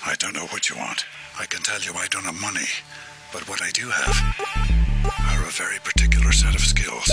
I don't know what you want. I can tell you I don't have money, but what I do have are a very particular set of skills.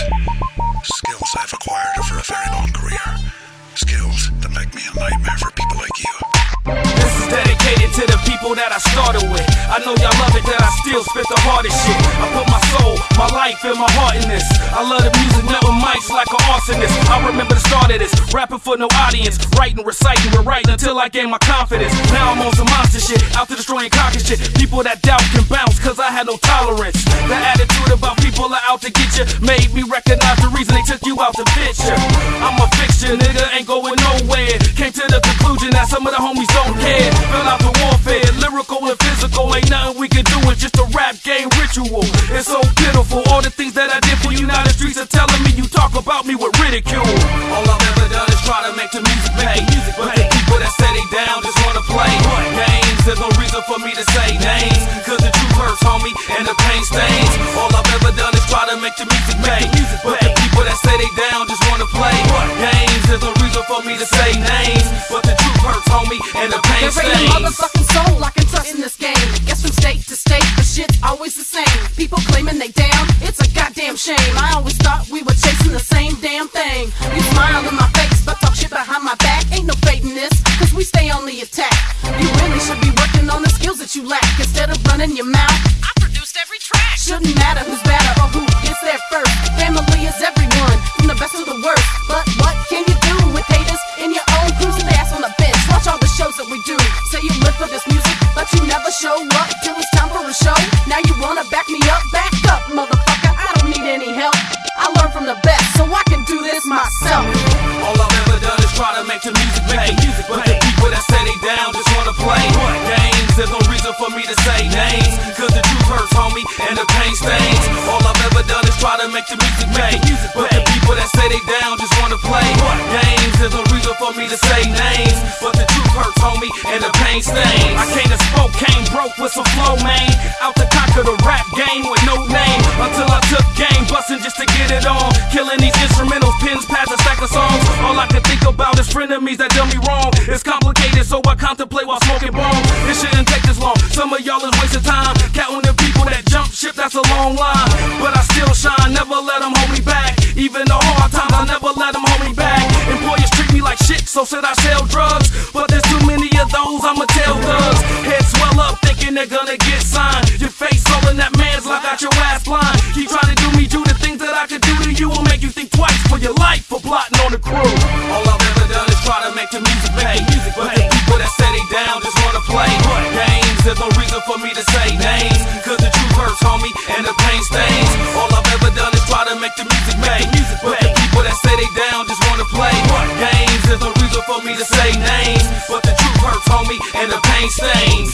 Skills I've acquired over a very long career. Skills that make me a nightmare for people like you. This is dedicated to the people that I started with. I know y'all love it that I still spit the hardest shit. I put my soul, my life, and my heart in this. I love the music, never mics like an arsonist. I remember the start of this, rapping for no audience, writing, reciting, rewriting until I gained my confidence. Now I'm on some monster shit, out to destroying cocky shit. People that doubt can bounce, cause I had no tolerance. The attitude about people are out to get you made me recognize the reason they took you out the picture. I'm a fixture, nigga, ain't going nowhere. Came to the conclusion that some of the homies don't care. Fell out the warfare, lyrical and physical. Ain't nothing we can do, it's just a rap game ritual. It's so pitiful, all the things that I did for you. Now the streets are telling me you talk about me with ridicule. All I've ever done is try to make the music pay. But the people that say they down just wanna play games. There's no reason for me to say names, cause the truth hurts, homie, and the pain stains. All I've ever done is try to make the music pay. But the people that say they down just wanna play games. There's no reason for me to say names, but the truth hurts, homie, and the pain stains. There ain't a motherfucking soul I can trust in this game. Guess from state to state, the shit's always the same. People claiming they down, it's a goddamn shame. I always thought we were chasing the same damn thing. You smile in my face, but talk shit behind my back. Ain't no fading this, cause we stay on the attack. You really should be working on the skills that you lack. Instead of running your mouth, I produced every track. Shouldn't matter who's better or who gets there first. Family is everyone, from the best to the worst. But what can you do with haters in your own crews and ass on the bench? Watch all the shows that we do. Say you live for this music, but you never show up till it's time for a show. Now you wanna back me up? Back up, motherfucker, I don't need any help. I learn from the best, so I can do this myself. All I've ever done is try to make the music pay. But the people that say they down just wanna play games. There's no reason for me to say names, cause the truth hurts, homie, and the pain stains. All I've ever done is try to make the music pay. But the people that say they down just wanna play games. There's no reason for me to say names, but the truth hurts, homie, and the pain stains. I came to smoke, came broke with some flow, man. Out to conquer the rap game with no name, until I took game, bustin' just to get it on. Killing these instrumentals, pins, pads, a stack of songs. All I can think about is frenemies that done me wrong. It's complicated, so I contemplate while smoking bombs. It shouldn't take this long, some of y'all is wasting time counting the people that jump ship, that's a long line. But I still shine, never let them hold me back. Even the hard times, I never let them hold me back. Employers treat me like shit, so should I sell drugs? But there's too many of those, I'ma tell thugs. Heads swell up, thinking they're gonna get signed. Your face all in that man's like got your ass blind. Keep trying to do me, do the things that I could do to you. Will make you think twice for your life for plotting on the crew. All I've ever done is try to make the music pay. But the people that say they down just wanna play games. There's no reason for me to say names, cause the truth hurts, homie, and the pain stains. All I've ever done is try to make the music pay. But the people that say they down just wanna play games. There's no reason for me to say names, but the truth hurts, homie, and the pain stains.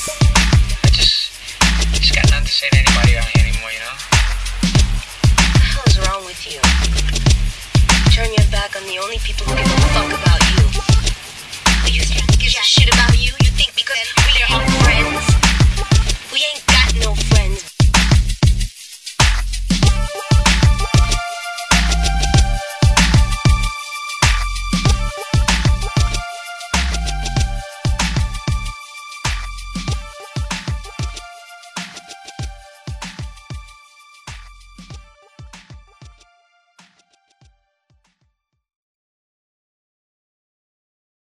I just got nothing to say to anybody around here anymore, you know? What the hell is wrong with you? Turn your back on the only people who give a fuck about you. Who gives a shit about